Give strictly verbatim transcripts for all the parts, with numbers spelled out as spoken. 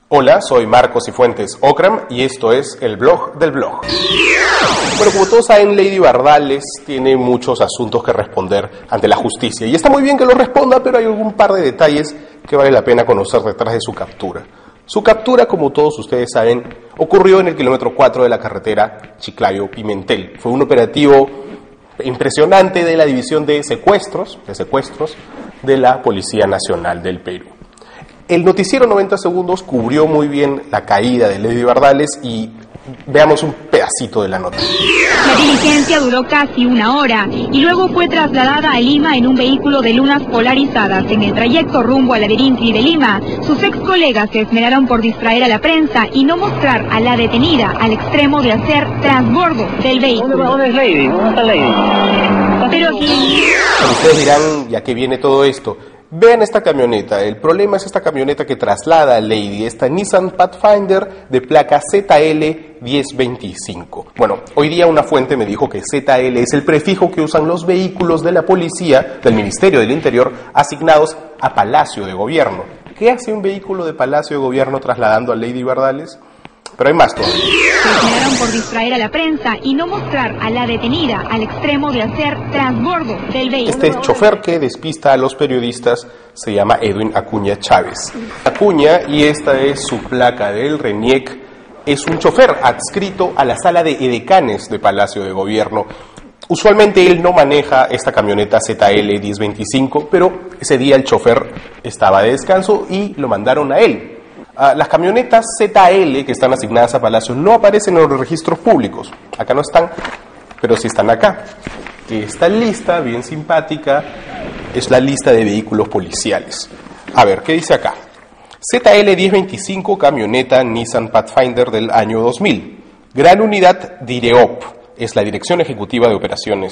Hola, soy Marcos Cifuentes Ocram y esto es el blog del blog. Bueno, como todos saben, Lady Bardales tiene muchos asuntos que responder ante la justicia y está muy bien que lo responda, pero hay algún par de detalles que vale la pena conocer detrás de su captura. Su captura, como todos ustedes saben, ocurrió en el kilómetro cuatro de la carretera Chiclayo-Pimentel. Fue un operativo impresionante de la División de Secuestros, de Secuestros de la Policía Nacional del Perú. El noticiero noventa segundos cubrió muy bien la caída de Lady Bardales y veamos un pedacito de la nota. La diligencia duró casi una hora y luego fue trasladada a Lima en un vehículo de lunas polarizadas. En el trayecto rumbo al Laberinti de Lima, sus ex colegas se esmeraron por distraer a la prensa y no mostrar a la detenida al extremo de hacer transbordo del vehículo. ¿Dónde es Lady? ¿Dónde está Lady? Pero sí. Ustedes dirán, ¿ya qué viene todo esto? Vean esta camioneta. El problema es esta camioneta que traslada a Lady, esta Nissan Pathfinder de placa Z L diez veinticinco. Bueno, hoy día una fuente me dijo que Z L es el prefijo que usan los vehículos de la policía, del Ministerio del Interior, asignados a Palacio de Gobierno. ¿Qué hace un vehículo de Palacio de Gobierno trasladando a Lady Bardales? Pero hay más todavía. Se esmeraron por distraer a la prensa y no mostrar a la detenida al extremo de hacer transbordo del vehículo. Este chofer que despista a los periodistas se llama Edwin Acuña Chávez. Acuña, y esta es su placa del RENIEC, es un chofer adscrito a la sala de edecanes de Palacio de Gobierno. Usualmente él no maneja esta camioneta Z L diez veinticinco, pero ese día el chofer estaba de descanso y lo mandaron a él. Uh, las camionetas Z L que están asignadas a Palacio no aparecen en los registros públicos. Acá no están, pero sí están acá. Esta lista, bien simpática, es la lista de vehículos policiales. A ver, ¿qué dice acá? Z L diez veinticinco, camioneta Nissan Pathfinder del año dos mil. Gran unidad DIREOP, es la Dirección Ejecutiva de Operaciones.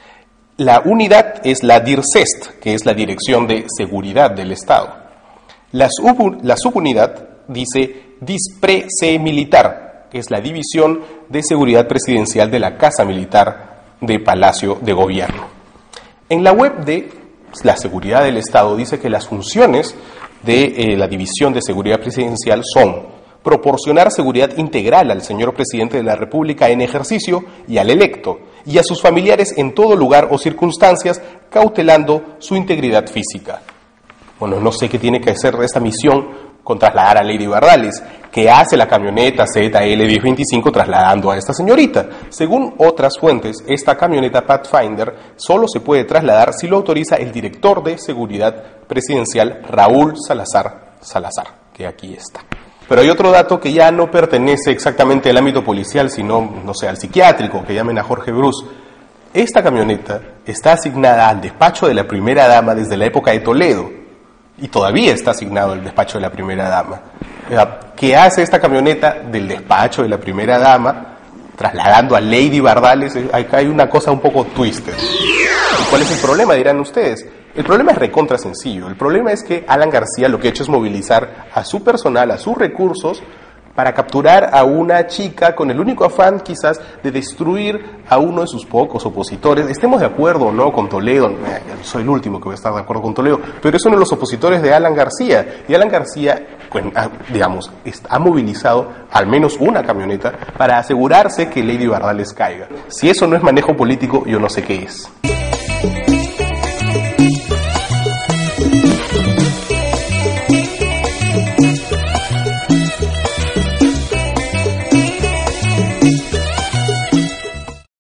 La unidad es la DIRCEST, que es la Dirección de Seguridad del Estado. La, sub, la subunidad dice DISPRE-C Militar, que es la División de Seguridad Presidencial de la Casa Militar de Palacio de Gobierno. En la web de la Seguridad del Estado dice que las funciones de eh, la División de Seguridad Presidencial son proporcionar seguridad integral al señor Presidente de la República en ejercicio y al electo, y a sus familiares en todo lugar o circunstancias, cautelando su integridad física. Bueno, no sé qué tiene que hacer esta misión con trasladar a Lady Bardales. ¿Qué hace la camioneta Z L diez veinticinco trasladando a esta señorita? Según otras fuentes, esta camioneta Pathfinder solo se puede trasladar si lo autoriza el director de Seguridad Presidencial, Raúl Salazar Salazar, que aquí está. Pero hay otro dato que ya no pertenece exactamente al ámbito policial, sino, no sé, al psiquiátrico, que llamen a Jorge Bruce. Esta camioneta está asignada al despacho de la primera dama desde la época de Toledo. Y todavía está asignado el despacho de la primera dama. ¿Qué hace esta camioneta del despacho de la primera dama trasladando a Lady Bardales? Acá hay una cosa un poco twisted. ¿Cuál es el problema? Dirán ustedes. El problema es recontra sencillo. El problema es que Alan García lo que ha hecho es movilizar a su personal, a sus recursos, para capturar a una chica con el único afán quizás de destruir a uno de sus pocos opositores. Estemos de acuerdo o no con Toledo, soy el último que voy a estar de acuerdo con Toledo, pero es uno de los opositores de Alan García. Y Alan García, pues, digamos, ha movilizado al menos una camioneta para asegurarse que Lady Bardales caiga. Si eso no es manejo político, yo no sé qué es.